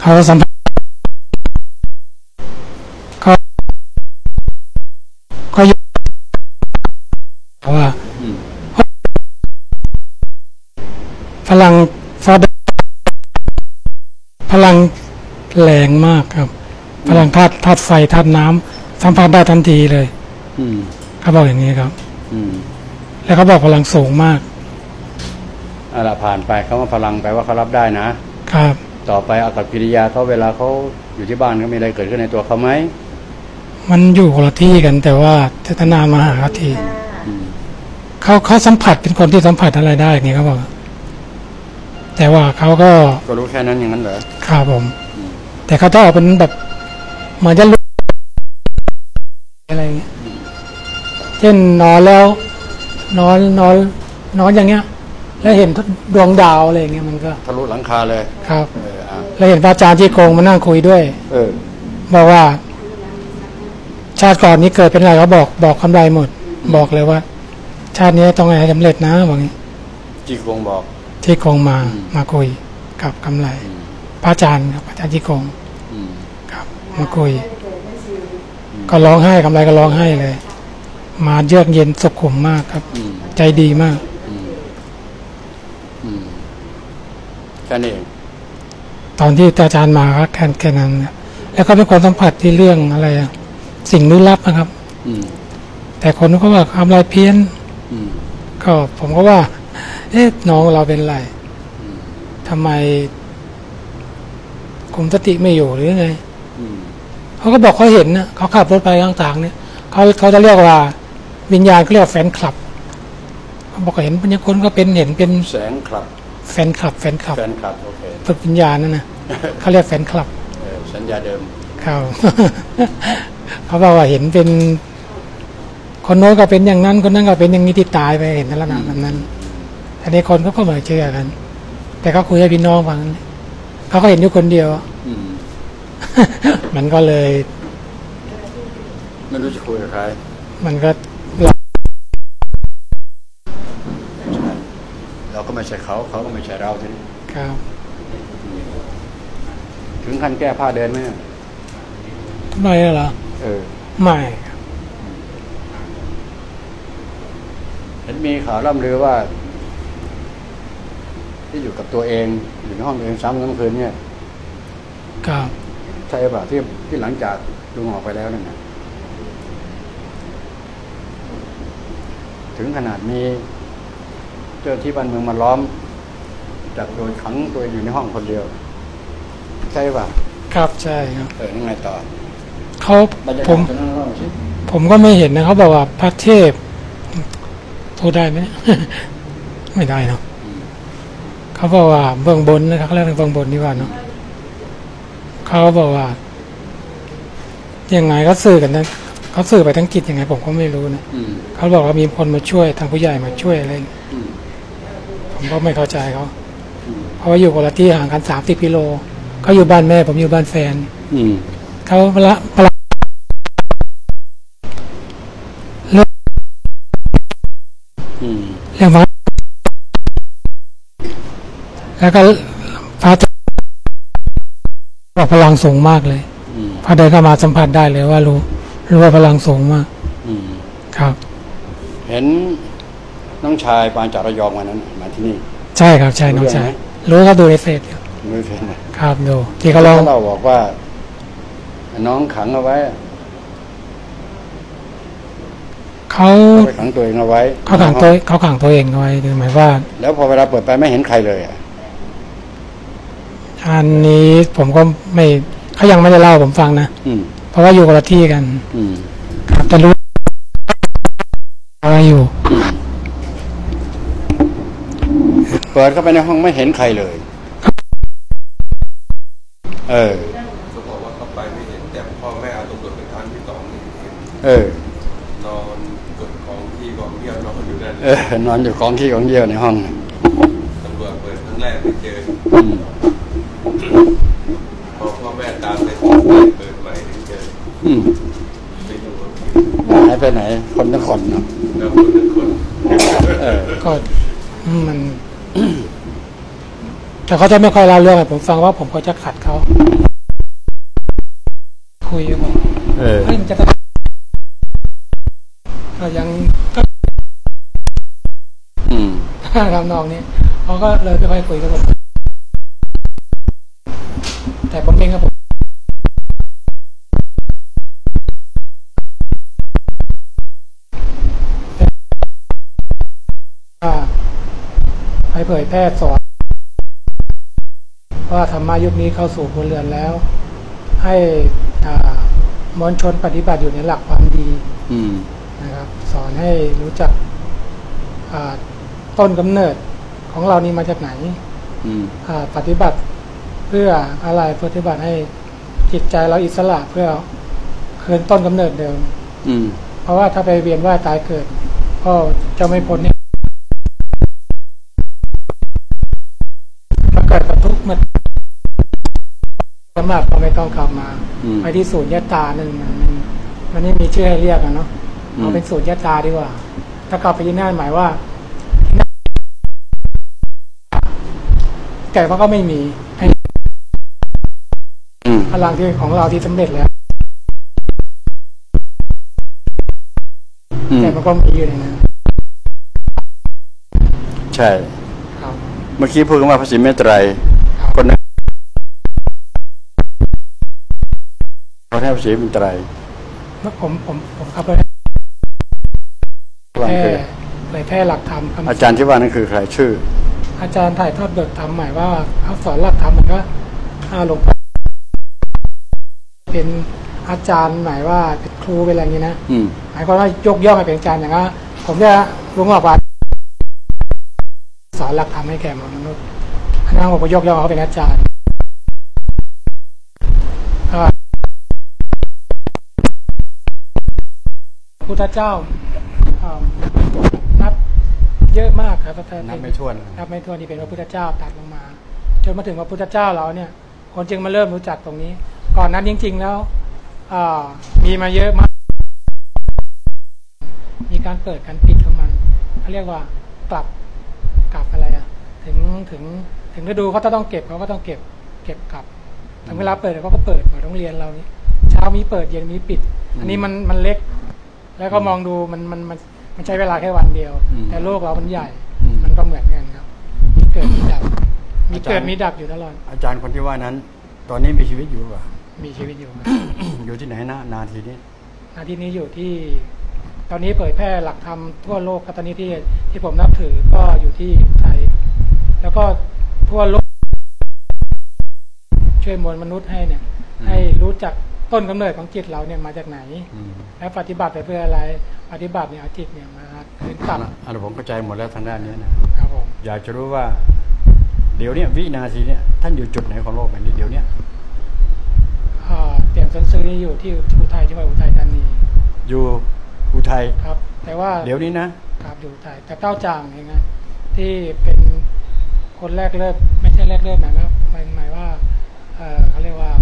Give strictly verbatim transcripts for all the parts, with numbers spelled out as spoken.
เขาสัมผัสเขาเขาอยู่ว่าพลังฟาพลังแรงมากครับพลังธาตุธาตุไฟธาตุน้ำสัมผัสได้ทันทีเลยเขาบอกอย่างนี้ครับแล้วเขาบอกพลังสูงมากอะไรผ่านไปเขาว่าพลังไปว่าเขารับได้นะครับต่อไปอากับกิริยาเขาเวลาเขาอยู่ที่บ้านเขามีอะไรเกิดขึ้นในตัวเขาไหมมันอยู่คนละที่กันแต่ว่าเจตนามาหาทีเขาเขาสัมผัสเป็นคนที่สัมผัสอะไรได้อย่างนี้เขาบอกแต่ว่าเขาก็ก็รู้แค่นั้นอย่างนั้นเหรอครับผมแต่เขาต้องออกเป็นแบบเหมือนจะรู้อะไรเงี้ยเช่นนอนแล้วนอนนอนนอนอย่างเงี้ยแล้วเห็นดวงดาวอะไรเงี้ยมันก็ทะลุหลังคาเลยครับแล้วเห็นพระอาจารย์ที่โกงมานั่งคุยด้วยเออบอกว่าชาติก่อนนี้เกิดเป็นอะไรเขาบอกบอกคำไรหมดบอกเลยว่าชาตินี้ต้องให้สำเร็จนะบอกงี้จีโกงบอกที่โกงมามาคุยกับคำไรพระอาจารย์ครับอาจารย์ที่โกงครับมาคุยก็ร้องไห้คำไรก็ร้องไห้เลยมาเยือกเย็นสุขุมมากครับใจดีมากแค่นี้เองตอนที่อาจารย์มาก็แค่แค่นั้นแล้วก็เป็นคนสัมผัสที่เรื่องอะไรสิ่งลึกลับนะครับแต่คนก็ว่าทำอะไรเพี้ยนก็ผมก็ว่าเอ๊ะน้องเราเป็นไรทำไมคุมสติไม่อยู่หรือไงเขาก็บอกเขาเห็นนะเขาขับรถไปข้างทางเนี่ยเขาเขาจะเรียกว่าวิญญาณเขาเรียกแฟนคลับเขาบอกเห็นบางคนก็เป็นเห็นเป็นแสงคลับแฟนคลับแฟนคลับแฟนคลับโอเคฝึกวิญญาณนั่นนะเขาเรียกแฟนคลับสัญญาเดิมเขาเขาบอกว่าเห็นเป็นคนโน้นก็เป็นอย่างนั้นคนนั้นก็เป็นอย่างนี้ที่ตายไปเห็นลักษณะแบบนั้นอันนี้คนเขาก็ไม่เชื่อกันแต่เขาคุยให้พี่น้องฟังเขาก็เห็นอยู่คนเดียวมันก็เลยไม่รู้จะคุยกับใครมันก็เราก็ไม่ใช่เขาเขาก็ไม่ใช่เราทีนี้ครับถึงขั้นแก้ผ้าเดินไหมไม่เหรอเออไม่เห็นมีข่าวร่ำลือว่าที่อยู่กับตัวเองอยู่ในห้องตัวเองซ้ำทั้งคืนเนี่ยครับใช่ป่ะที่ที่หลังจากลุงออกไปแล้วนั่นนะถึงขนาดมีเจ้าที่บ้านเมืองมาล้อมจับโดยขังตัวอยู่ในห้องคนเดียวใช่ป่ะครับใช่ครับเออยังไงต่อเขาผมผมก็ไม่เห็นนะเขาบอกว่าพระเทพพูดได้ไหมไม่ได้เนาะเขาบอกว่าเบื้องบนนะครับเขาเรียกเบื้องบนนี่ว่าเนาะเขาบอกว่ายังไงเขาสื่อกันนะเขาสื่อไปทั้งกิจยังไงผมก็ไม่รู้นะเขาบอกว่ามีคนมาช่วยทางผู้ใหญ่มาช่วยอะไรผมก็ไม่เข้าใจเขาเพราะว่าอยู่คนละที่ห่างกันสามสิบกิโลเขาอยู่บ้านแม่ผมอยู่บ้านแฟนเขาละเรื่องเรื่องวัดแล้วก็พระบอกพลังสูงมากเลยพอเดินเข้ามาสัมผัสได้เลยว่ารู้รู้ว่าพลังสูงมากครับเห็นน้องชายปานจากระยองวันนั้นมาที่นี่ใช่ครับใช่น้องชายรู้เขาดูในเฟซดูในเฟซครับดูที่เขาลองเราบอกว่าน้องขังเอาไว้เขาขังตัวเองเอาไว้เขาขังตัวเขาขังตัวเองเอาไว้คือหมายว่าแล้วพอเวลาเปิดไปไม่เห็นใครเลยอ่ะอันนี้ผมก็ไม่เขายังไม่ได้เล่าผมฟังนะเพราะว่าอยู่คนละที่กันครับแต่รู้อะไรอยู่เปิดเข้าไปในห้องไม่เห็นใครเลยเออเขาบอกว่าเขาไปไม่เห็นแต่พ่อแม่เอาตัวเป็นครั้งที่สองเออนอนกดกองที่กองเยี่ยวนอนอยู่นั่นเออนอนอยู่กองที่กองเยี่ยวในห้องตำรวจเปิดครั้งแรกไม่เจอพอพ่อแม่ตามไปเปิดใหม่ถึงเจอไปอยู่หายไปไหนคนทั้งคนเนาะแล้วคนทั้งคนเออก็มันแต่เขาจะไม่ค่อยเล่าเรื่องให้ผมฟังว่าผมก็จะขัดเขาคุยกันเออเฮ้ยมันจะก็ยังก็อืมทำนองนี้เขาก็เลยไม่ค่อยคุยกับผมแต่ผมเองครับผมให้เผยแพร่สอนว่าธรรมะยุคนี้เข้าสู่ครัวเรือนแล้วให้มวลชนปฏิบัติอยู่ในหลักความดีนะครับสอนให้รู้จักต้นกำเนิดของเรานี่มาจากไหนปฏิบัติเพื่ออะไรปฏิบัติให้จิตใจเราอิสระเพื่อคืนต้นกำเนิดเดิมเพราะว่าถ้าไปเวียนว่ายตายเกิดก็จะไม่พ้นเนี่ยมาเกิดกับทุกข์มันสำหรับเราไม่ต้องกลับมาไปที่ศูนย์ยตาหนึ่งมันมันไม่มีชื่อให้เรียกอะเนาะเอาเป็นศูนย์ยตาดีกว่าถ้ากลับไปที่นั่นหมายว่าแก่เพราะก็ไม่มีพลังที่ของเราที่สำเร็จแล้วแต่มันก็มีอยู่ในนั้นใช่เมื่อกี้พูดกันว่าพระศรีเมตไตรคนนั้นเขาแทบพระศรีเมตไตรเมื่อผมผมผมครับเลยแค่เลยแค่หลักธรรมอาจารย์ที่ว่านั่นคือใครชื่ออาจารย์ถ่ายทอดบทธรรมหมายว่าเขาสอนหลักธรรมเหมือนก็หลวงพ่อเป็นอาจารย์หมายว่าเป็นครูเป็นอะไรอย่างนี้นะหมายความว่ายกย่องให้เป็นอาจารย์อย่างนั้นผมจะรู้ว่าว่าสอนหลักธรรมให้แก่มนุษย์อันนั้นผมก็ยกย่องเขาเป็นอาจารย์พุทธเจ้านับเยอะมากครับนับไม่ถ้วนนับไม่ถ้วนที่เป็นพระพุทธเจ้าตัดลงมาจนมาถึงพระพุทธเจ้าเราเนี่ยคนจึงมาเริ่มรู้จักตรงนี้ก่อนนั้นจริงๆแล้วมีมาเยอะมากมีการเปิดการปิดของมันเขาเรียกว่ากลับกลับอะไรอ่ะถึงถึงถึงฤดูเขาต้องเก็บเขาก็ต้องเก็บเก็บกลับถึงเวลาเปิดเขาก็เปิดเหมือนโรงเรียนเรานี่เช้ามีเปิดเย็นมีปิดอันนี้มันมันเล็กแล้วก็มองดูมันมันมันมันใช้เวลาแค่วันเดียวแต่โลกเรามันใหญ่มันก็เหมือนกันครับมีเกิดมีดับมีเกิดมีดับอยู่ตลอดอาจารย์คนที่ว่านั้นตอนนี้มีชีวิตอยู่ป่ะมีชีวิตอยู่อยู่ที่ไหนนะนาทีนี้นาทีนี้อยู่ที่ตอนนี้เผยแพร่หลักธรรมทั่วโลกตอนนี้ที่ที่ผมนับถือก็อยู่ที่ไทยแล้วก็ทั่วโลกช่วยมวลมนุษย์ให้เนี่ยให้รู้จักต้นกำเนิดของจิตเราเนี่ยมาจากไหนและปฏิบัติไปเพื่ออะไรปฏิบัติเนี่ยเอาจิตเนี่ยมาคืนกลับอันผมเข้าใจหมดแล้วทางด้านนี้นะครับผมอยากจะรู้ว่าเดี๋ยวนี้วินาทีเนี่ยท่านอยู่จุดไหนของโลกแบบนี้เดี๋ยวนี้เตี่ยมซันซื้ออยู่ที่อุทัยจังหวัดอุทัยธานีอยู่อุทัยครับแต่ว่าเดี๋ยวนี้นะครับอยู่อุทัยแต่เต้าจางเองนะที่เป็นคนแรกเริ่มไม่ใช่แรกเริ่มนะหมายหมายว่าเขาเรียกว่า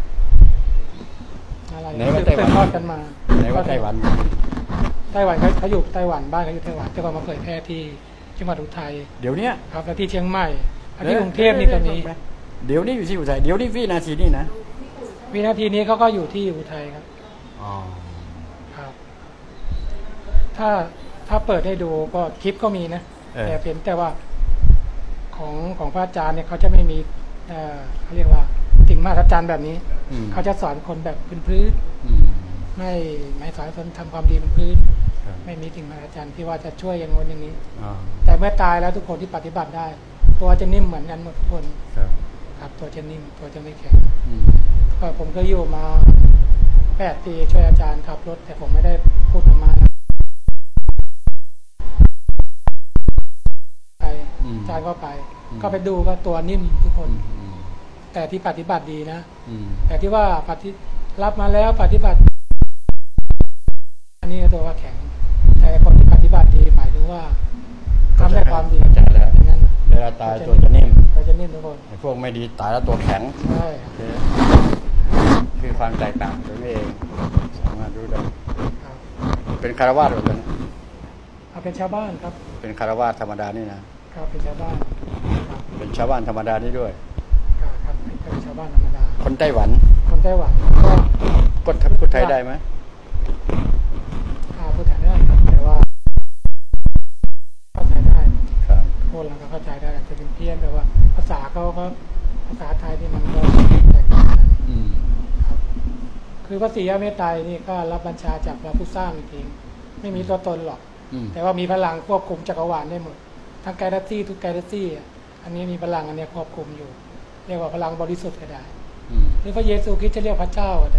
อะไรไหนว่าไต้หวันทอดกันมาไหนว่าไต้หวันไต้หวันเขาเขาอยู่ไต้หวันบ้านเขาอยู่ไต้หวันแต่ก็มาเผยแพร่ที่จังหวัดอุทัยเดี๋ยวนี้ครับแล้วที่เชียงใหม่ที่กรุงเทพนี่ก็มีเดี๋ยวนี้อยู่ที่อุทัยเดี๋ยวนี้วินาทีนี้นะวินาทีนี้เขาก็อยู่ที่อุทัยครับอ๋อครับถ้าถ้าเปิดให้ดูก็คลิปก็มีนะแต่เพียงแต่ว่าของของพระอาจารย์เนี่ยเขาจะไม่มีเอ่อเขาเรียกว่าสิ่งมหัศจรรย์แบบนี้เขาจะสอนคนแบบพื้นๆไม่ไม่สอนคนทำความดีพื้นๆไม่มีสิ่งมหัศจรรย์ที่ว่าจะช่วยอย่างโน้นอย่างนี้แต่เมื่อตายแล้วทุกคนที่ปฏิบัติได้ตัวจะนิ่มเหมือนกันหมดทุกคนครับตัวจะนิ่มตัวจะไม่แข็งก็ผมก็อยู่มาแปดปีช่วยอาจารย์ขับรถแต่ผมไม่ได้พูดธรรมะไปอาจารย์ก็ไปก็ไปดูก็ตัวนิ่มทุกคนแต่ที่ปฏิบัติดีนะแต่ที่ว่าปฏิรับมาแล้วปฏิบัติอันนี้ตัวว่าแข็งแต่คนที่ปฏิบัติดีหมายถึงว่าทำได้ความดีใจแล้วเวลาตายตัวจะนิ่มตัวจะนิ่มทุกคนไอ้พวกไม่ดีตายแล้วตัวแข็งใช่คือความแตกต่างตัวเองสามารถรู้ได้เป็นคารวะหรือเปล่าเป็นชาวบ้านครับเป็นคารวะธรรมดานี่นะครับเป็นชาวบ้านเป็นชาวบ้านธรรมดานี่ด้วยครับเป็นชาวบ้านธรรมดาคนไต้หวันคนไต้หวันก็ก็พูดไทยได้ไหมอ่าพูดไทยได้ครับแต่ว่าเข้าใจได้ครับพูดแล้วก็เข้าใจได้จะเป็นเพี้ยนแต่ว่า ภาษาเขาก็ภาษาไทยที่มันก็แตกต่างกันอืมครับคือพระศรีอเมตไตรนี่ก็รับบัญชาจากพระผู้สร้างจริงๆไม่มีตัวตนหรอกอืมแต่ว่ามีพลังควบคุมจักรวาลได้หมดทั้งกาแล็กซี่ทุกกาแล็กซี่อ่ะอันนี้มีพลังอันนี้ควบคุมอยู่ เรียกว่าพลังบริสุทธิ์ก็ได้อืมหรือพระเยซูคริสต์จะเรียกพระเจ้าก็ได้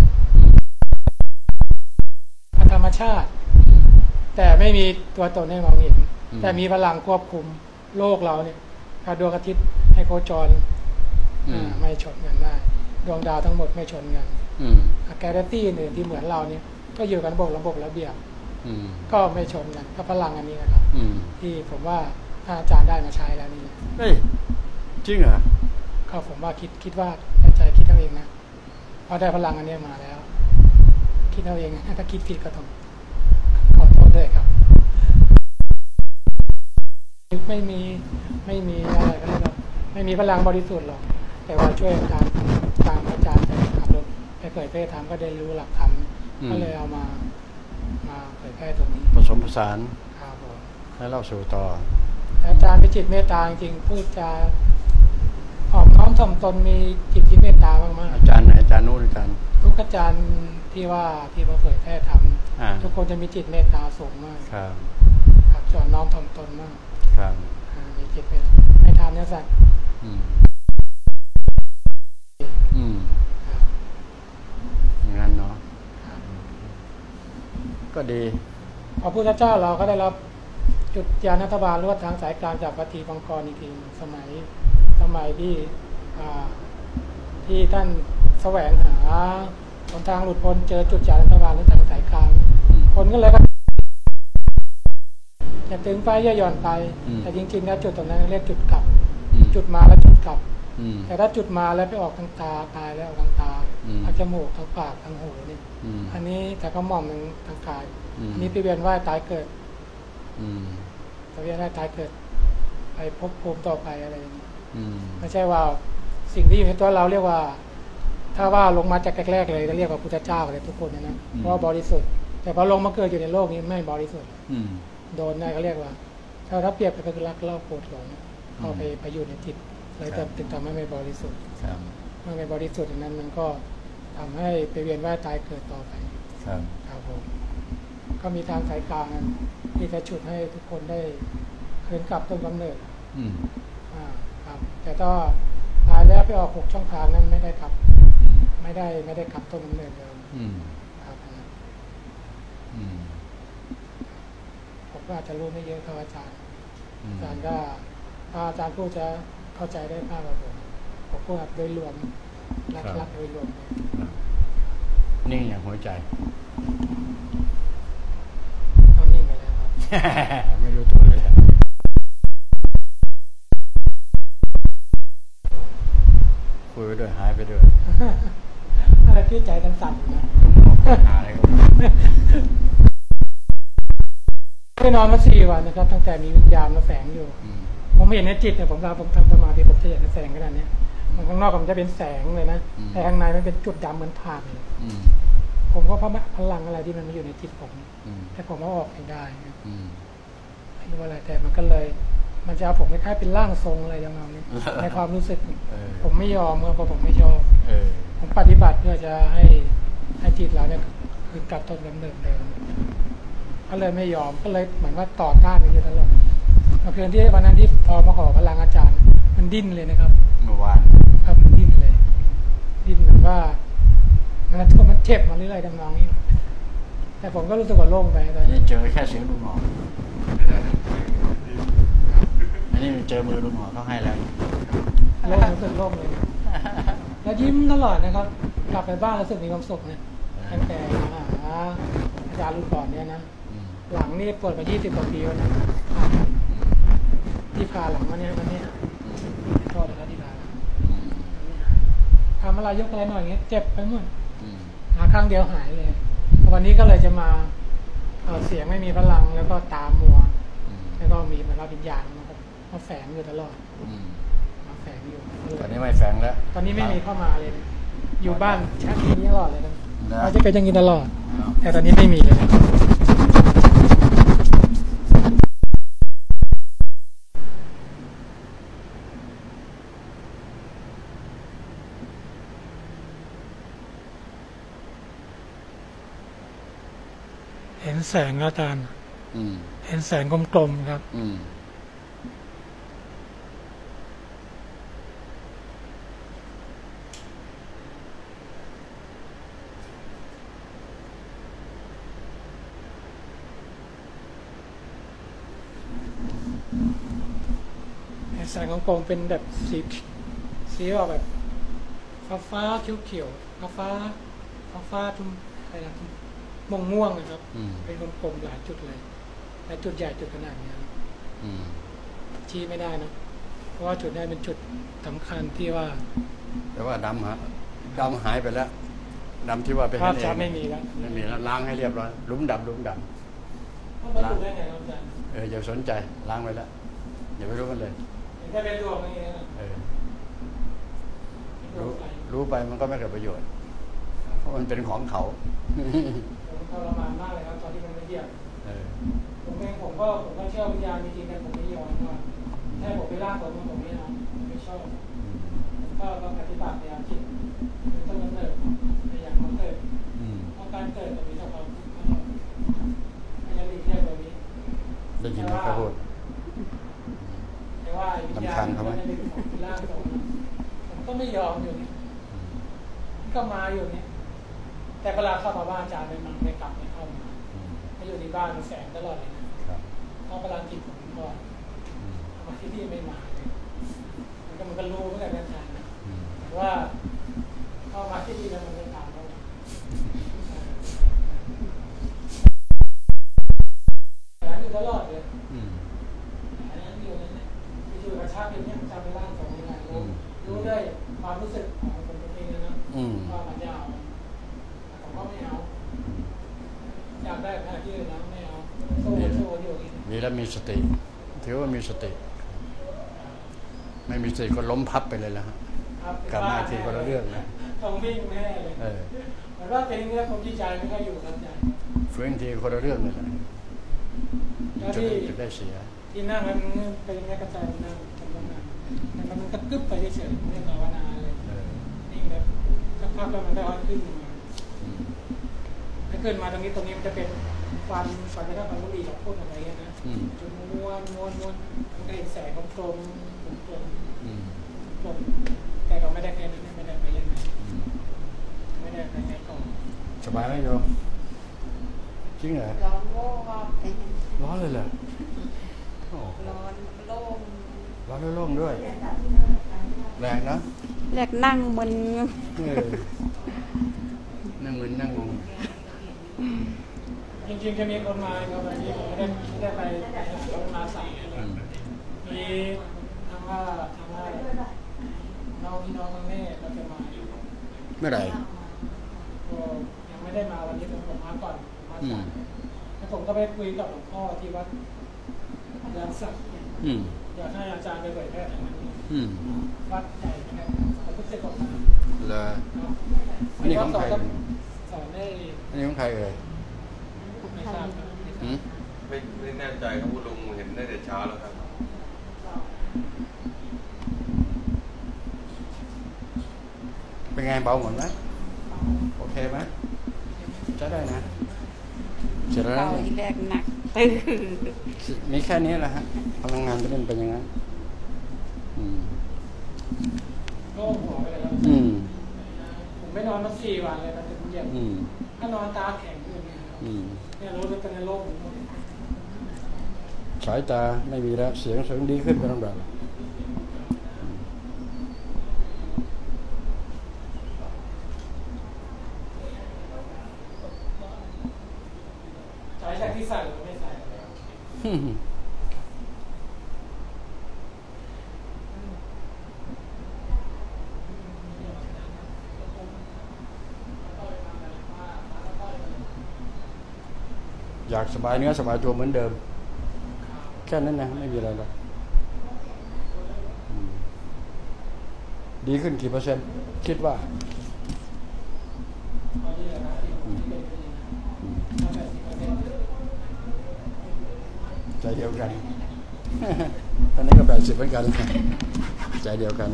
ธรรมชาติ แต่ไม่มีตัวตนให้มองเห็นแต่มีพลังควบคุมโลกเราเนี่ยพาดวงอาทิตย์ให้โคจรไม่ชนกันได้ดวงดาวทั้งหมดไม่ชนกันกาแล็กซี่อื่นที่เหมือนเราเนี่ยก็อยู่กันระบบระบบระเบียบก็ไม่ชนกันก็พลังอันนี้นะครับที่ผมว่าถ้าอาจารย์ได้มาใช้แล้วนี่เฮ้ยจริงเหรอก็ผมว่าคิดคิดว่าตั้งใจคิดเอาเองนะพอได้พลังอันนี้มาแล้ว คิดเอาเองถ้าคิดผิดก็ต้องขอโทษด้วยครับไม่มีไม่มีอะไรก็ได้หรอกไม่มีพลังบริสุทธิ์หรอกแต่ว่าช่วยการตามอาจารย์ไปขับรถไปเผยแพร่ธรรมก็ได้รู้หลักธรรมก็เลยเอามามาเผยแพร่ตรงนี้ผสมผสานครับผมแล้วเล่าสู่ต่ออาจารย์มีจิตเมตตาจริงพูดจาอ่อนน้อมถ่อมตนมีจิตที่เมตตามากๆอาจารย์ไหนอาจารย์นู้นอาจารย์ทุกอาจารย์ที่ว่าที่มาเผยแพร่ธรรมทุกคนจะมีจิตเมตตาสูงมากครับครับอ่อนน้อมถ่อมตนมากครับมีจิตเมตตาให้ทานเนื้อสัตว์อืมอืมอย่างนั้นเนาะก็ดีพระพุทธเจ้าเราก็ได้รับจุดญาณรัฐบาลรวดทางสายกลางจากพระทีปังกรอีกทีสมัยสมัยที่ที่ท่านแสวงหาหนทางหลุดพ้นเจอจุดญาณรัฐบาลรวดทางสายกลางคนก็เลยก็จะตึงไปย่อหย่อนไปแต่จริงๆแล้วจุดตรงนั้นเรียกจุดกลับจุดมาแล้วจุดกลับแต่ถ้าจุดมาแล้วไปออกทางตาตายแล้วออกทางตาทางจมูกทางปากทางหูนี่อันนี้แต่ก็มองทางทางกายอันนี้ไปเวียนว่ายตายเกิดไปเวียนว่ายตายเกิดไปพบภูมิต่อไปอะไรอย่างนี้ไม่ใช่ว่าสิ่งที่อยู่ในตัวเราเรียกว่าถ้าว่าลงมาจากแรกๆเลยก็เรียกว่าพุทธเจ้าเลยทุกคนนะเพราะว่าบริสุทธิ์แต่พอลงมาเกิดอยู่ในโลกนี้ไม่บริสุทธิ์โดนได้เขาเรียกว่าถ้าถ้าเปรียบไปคือรักเล่าโกรธหลงเข้าไปไปอยู่ในจิตเลยแต่ถึงทำให้ไม่บริสุทธิ์เมื่อไม่บริสุทธิ์นั้นมันก็ทำให้ไปเวียนว่ายตายเกิดต่อไปครับผมก็มีทางสายกลางที่จะฉุดให้ทุกคนได้คืนกลับต้นกำเนิดอ่าครับแต่ถ้าตายแล้วไปออกหกช่องทางนั้นไม่ได้ครับไม่ได้ไม่ได้กลับต้นกำเนิดเดิมครับผมก็อาจจะรู้ไม่เยอะเท่าอาจารย์อาจารย์ก็อาจารย์พูดจะเข้าใจได้มากกว่าผมผมพูดโดยรวมรักรักโดยรวมนิ่งอย่างหัวใจเอานิ่งไปแล้วครับไม่รู้ตัวเลยคุยไปด้วยหายไปด้วยอะไรที่ใจสั่นๆนะอะไรก็ไปนอนมาสี่วันนะครับตั้งแต่มีวิญญาณมาแฝงอยู่ผมเห็นในจิตเนี่ยผมเราผมทำสมาธิผมจะเห็นแสงขนาดนี้มันข้างนอกมันจะเป็นแสงเลยนะแต่ข้างในมันเป็นจุดดำเหมือนถ่านเลยผมก็เพราะพลังอะไรที่มันมาอยู่ในจิตผมแต่ผมก็ออกไม่ได้ไม่รู้อะไรแต่มันก็เลยมันจะเอาผมคล้ายๆเป็นร่างทรงอะไรอย่างเงี้ยในความรู้สึกผมไม่ยอมเพราะผมไม่ชอบผมปฏิบัติเพื่อจะให้ให้จิตเราเนี่ยคือกลับต้นกำเนิดเดิมก็เลยไม่ยอมก็เลยเหมือนว่าต่อต้านอยู่ตลอดเมื่อคืนที่วันนั้นที่พอมาขอพลังอาจารย์มันดิ้นเลยนะครับเมื่อวานครับมันดิ้นเลยดิ้นเหมือนว่ามันทุกมันเจ็บมาเรื่อยๆดำนองนี้แต่ผมก็รู้สึกว่าโล่งไปตอนนี้เจอแค่เสียงลุงหมออันนี้เจอมือลุงหมอเขาให้แล้วโล่งรู้สึกโล่งเลยแล้วยิ้มตลอดนะครับกลับไปบ้านรู้สึกมีความสุขเนี่ยตั้งแต่อาจารย์รุ่นก่อนเนี่ยนะหลังนี่ปวดมายี่สิบกว่าปีแล้วนะที่ผ่าหลังมาเนี่ยมันเนี่ยโทษแล้วที่ผ่าทำอะไรยกอะไรหน่อยเงี้ยเจ็บไปหมดหาครั้งเดียวหายเลยวันนี้ก็เลยจะมาเสียงไม่มีพลังแล้วก็ตามัวแล้วก็มีเหมือนเราวิญญาณมาแฝงอยู่ตลอดแฝงอยู่ตอนนี้ไม่แฝงแล้วตอนนี้ไม่มีเข้ามาเลยนะอยู่บ้านแชทนี้ตลอดเลยนะนะเขาจะก็ยังกินตลอดอ้าวแต่ตอนนี้ไม่มีเลยนะเห็นแสงอาจารย์อืมเห็นแสงกลมๆครับอืมเห็นแสงกลมๆเป็นแบบสีสีออกแบบฟ้าฟ้าเขียวเขียวฟ้าฟ้าฟ้าฟ้าๆทุ่มอะไรนะม่วงม่วงๆนะครับอืมเป็นกลมๆหลายจุดเลยและจุดใหญ่จุดขนาดนี้ครับอืมชี้ไม่ได้นะเพราะว่าจุดนี้เป็นจุดสำคัญที่ว่าแต่ว่าดำฮะดำหายไปแล้วดำที่ว่าเป็นภาพเอชัดงไม่มีแล้วไม่มีแล้วล้างให้เรียบร้อยหลุมดำหลุมดต้องมาดูได้ไงครับอาจารย์ำเอออย่าสนใจล้างไว้แล้วอย่าไปรู้มันเลยเห็นแค่เป็นดวงอย่างนี้นะเออเป็นดวรู้งไฟรู้ไปมันก็ไม่เกิดประโยชน์เพราะมันเป็นของเขาผมทรมานมากเลยครับตอนที่มันไม่เหยียบเออผมเองผมก็ผมก็เชื่อวิญญาณจริงๆแต่ผมไม่ยอมว่าถ้าผมไปล่าผมผมไม่เอาผมไม่ชอบผมก็ต้องปฏิบัติในอาจิตเป็นต้นกำเนิดในอย่างมันเกิดอืมเพราะการเกิดมันมีแต่ความทุกข์ไม่ยังหลีกเลี่ยงตรงนี้ได้ยินไหมเขาพูดแต่ว่าวิญญาณมันจะดึงผมเป็นร่างทรงผมก็ไม่ยอมอยู่นี่ก็มาอยู่นี่แต่เวลาเข้ามาบ้านอาจารย์ไม่มาไม่กลับไม่เข้ามาอืมไม่อยู่ที่บ้านมันแสงตลอดเลยนะครับ เข้าพลังจิตผมก่อนอืมมาที่ที่ไม่มาเลยมันก็มันก็รู้เหมือนกันนะอาจารย์นะอืมแต่ว่าเข้ามาที่ที่แล้วมันไม่ตามเราแต่อยู่ตลอดเลยอืมอันนั้นอยู่นั่นแหละอยู่กับชาติเป็นเนี่ยจำเป็นร่างของยังไงรู้รู้ได้ความรู้สึกของคนตัวเองนะอืมว่ามันจะเอาผมก็ไม่เอาอยากได้ขนาดที่อื่นนะไม่เอาสู้สู้อยู่นี่มีแล้วมีสติ ถือว่ามีสติ ไม่มีสติก็ล้มพับไปเลยแล้วฮะครับกลับมาอีกทีก็ละเรื่องนะต้องวิ่งแน่เลยเออแต่ว่าเป็นเรื่องของจิตใจไม่ค่อยอยู่ครับอาจารย์ฟื้นทีคนละเรื่องเลยนะแล้วจะที่ได้จะได้เสียที่นั่งมันเป็นยังไงกระจายนั่งทำงานแต่มันก็กึ๊บไปเฉยๆไม่ภาวนาเลยเออนิ่งแบบสักพักแล้วมันได้วันขึ้นมาอืมถ้าขึ้นมาตรงนี้ตรงนี้มันจะเป็นควันควันจะได้ควันบุหรี่หรอกพ่นอะไรเงี้ยนะอืมจนม้วนม้วนม้วนมันก็เห็นแสงกลมๆกลมอืมๆกลมแต่เราไม่ได้แค่นั้นไม่ได้ไปยังไงอืมไม่ได้ไปแค่ก่อนสบายไหมโยมจริงเหรอร้อนโล่งร้อนเลยเหรอโอ้ร้อนโล่งร้อนโล่งๆด้วย แรงนะแรกนั่งมึนเออนั่งมึนนั่งงงจริงๆจะมีคนมาครับวันนี้ผมไม่ได้ไม่ได้ไปหาคนมาสั่งอืมมีทางว่าทางว่าน้องพี่น้องทางแม่เราจะมาอยู่เมื่อไหร่ก็ยังไม่ได้มาวันนี้ผมผมมาก่อนผมมาอืสั่มงแล้วผมก็ไปคุยกับหลวงพ่อที่วัดยานสักดิ์อืมอยากให้อาจารย์ไปเผยแพร่ทางนั้นอืมวัดใหญ่นะครับแต่พุทธกฎหมายเลยเนาะอันนี้ของใครสอนสอนได้อันนี้ของใครเอ่ยไม่ทราบครับไม่ทหืราม บไม่ไม่แน่ใจครับคุณลุงเห็นได้แต่เช้าแล้วครับเป็นไงเบาหมดไหมโอเคไหมใช้ได้นะ เสร็จแล้วเบานะที่แรกหนักตื้อมีแค่นี้แหละฮะพลังงานจะเป็นเป็นอย่างนั้นอืมโล่งหัวไปเลยครับอืมผมไม่นอนมาสี่วันเลยนะจนเย็นอืมถ้านอนตาแข็งอยู่เนี่ยครับอืมเนี่ยรู้เลยเป็นในโลกผมสายตาไม่มีแล้ว เสียงเสียงดีขึ้นเป็นลำดับใช้จากที่ใส่หรือไม่ใส่อืม อยากสบายเนื้อสบายตัวเหมือนเดิม แค่นั้นนะไม่มีอะไรหรอกอืมดีขึ้นกี่เปอร์เซ็นต์คิดว่าใจเดียวกันตอนนี้ก็แปดสิบเหมือนกันใจเดียวกัน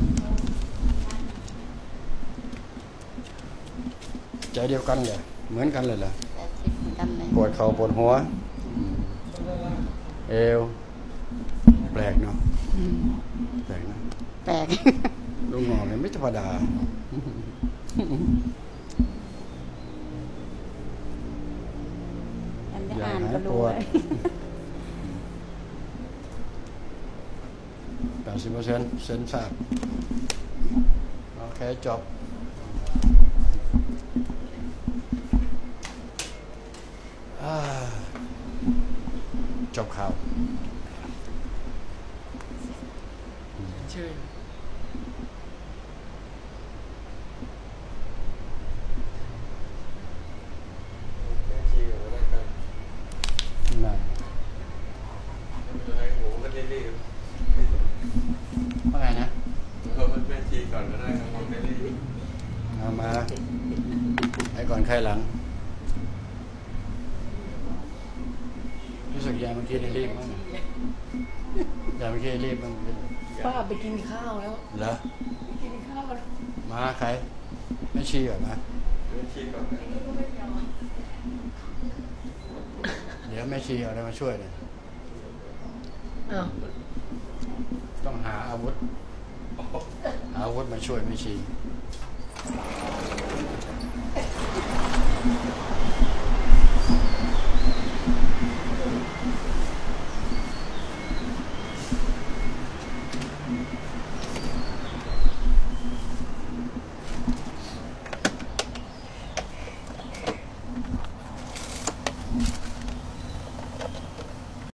ใจเดียวกันเลยเหมือนกันเลยเหรอแปดสิบเหมือนกันเลยปวดเข่าปวดหัวเอวแปลกเนาะอืมแปลกนะแปลกลุงงอกเนี่ยไม่ธรรมดาอันนี้อย่าอ่านหายก็ปรู้วเลดยแปดสิบเปอร์เซ็นต์เส้นทราบโอเคจบอ่าจบข่าวเชื่อแม่ชีกับอะไรกันนั่นให้ผมก็ได้รีบว่าไงนะเออแม่ชีก่อนก็ได้ครับผมได้รีบเอามาให้ก่อนใครหลังรู้สึกยายเมื่อกี้นี่รีบมั้งยายเมื่อกี้รีบมั้งป้าไปกินข้าวแล้วเหรอกินข้าวแล้วมาใครไม่ชี้เหรอมาแม่ชีก่อนนะเดี๋ยวแม่ชีเอาอะไรมาช่วยเนี่ยอ้าวต้องหาอาวุธหาอาวุธมาช่วยแม่ชี